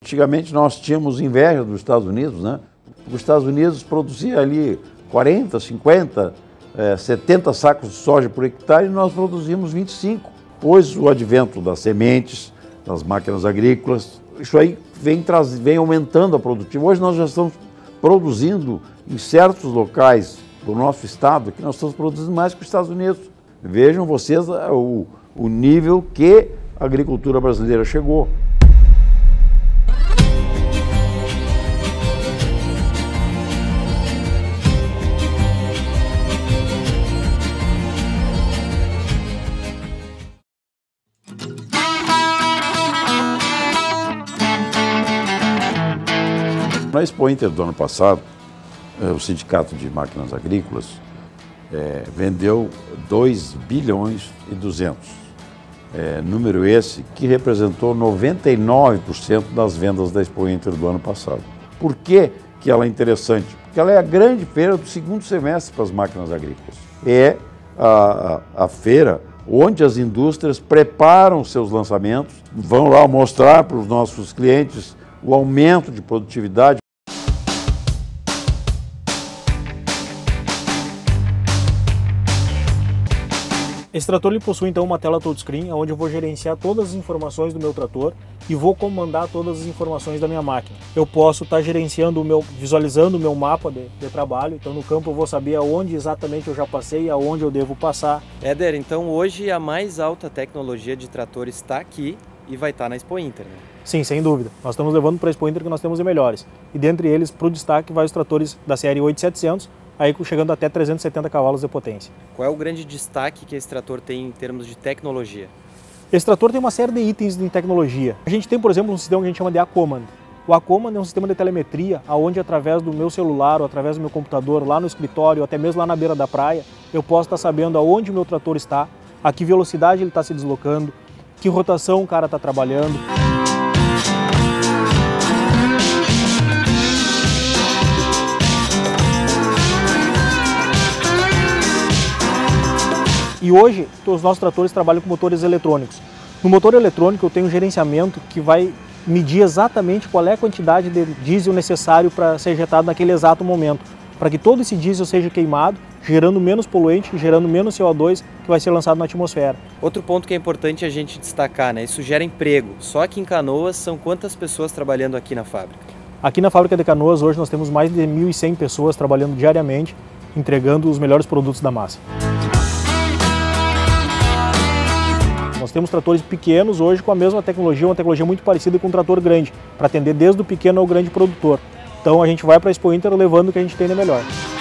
Antigamente nós tínhamos inveja dos Estados Unidos, né? Os Estados Unidos produziam ali 40, 50, 70 sacos de soja por hectare e nós produzimos 25. Pois o advento das sementes, das máquinas agrícolas, isso aí vem aumentando a produtividade. Hoje nós já estamos produzindo em certos locais do nosso estado, que nós estamos produzindo mais que os Estados Unidos. Vejam vocês o nível que a agricultura brasileira chegou. Na Expo Inter do ano passado, o Sindicato de Máquinas Agrícolas vendeu 2 bilhões e 200. Número esse que representou 99% das vendas da Expo Inter do ano passado. Por que ela é interessante? Porque ela é a grande feira do segundo semestre para as máquinas agrícolas. É a feira onde as indústrias preparam seus lançamentos, vão lá mostrar para os nossos clientes o aumento de produtividade. Esse trator ele possui então uma tela touchscreen, onde eu vou gerenciar todas as informações do meu trator e vou comandar todas as informações da minha máquina. Eu posso estar gerenciando visualizando o meu mapa de trabalho, então no campo eu vou saber aonde exatamente eu já passei e aonde eu devo passar. Éder, então hoje a mais alta tecnologia de trator está aqui e vai estar na Expo Inter, né? Sim, sem dúvida. Nós estamos levando para a Expo Inter que nós temos de melhores. E dentre eles, para o destaque, vai os tratores da série 8700, aí chegando até 370 cavalos de potência. Qual é o grande destaque que esse trator tem em termos de tecnologia? Esse trator tem uma série de itens em tecnologia. A gente tem, por exemplo, um sistema que a gente chama de A-Command. O A-Command é um sistema de telemetria, onde através do meu celular ou através do meu computador, lá no escritório, ou até mesmo lá na beira da praia, eu posso estar sabendo aonde o meu trator está, a que velocidade ele está se deslocando, que rotação o cara está trabalhando. E hoje, os nossos tratores trabalham com motores eletrônicos. No motor eletrônico eu tenho um gerenciamento que vai medir exatamente qual é a quantidade de diesel necessário para ser injetado naquele exato momento, para que todo esse diesel seja queimado, gerando menos poluente, gerando menos CO2 que vai ser lançado na atmosfera. Outro ponto que é importante a gente destacar, né? Isso gera emprego. Só aqui em Canoas são quantas pessoas trabalhando aqui na fábrica? Aqui na fábrica de Canoas hoje nós temos mais de 1.100 pessoas trabalhando diariamente, entregando os melhores produtos da massa. Nós temos tratores pequenos hoje com a mesma tecnologia, uma tecnologia muito parecida com um trator grande, para atender desde o pequeno ao grande produtor. Então a gente vai para a Expo Inter levando o que a gente tem de melhor.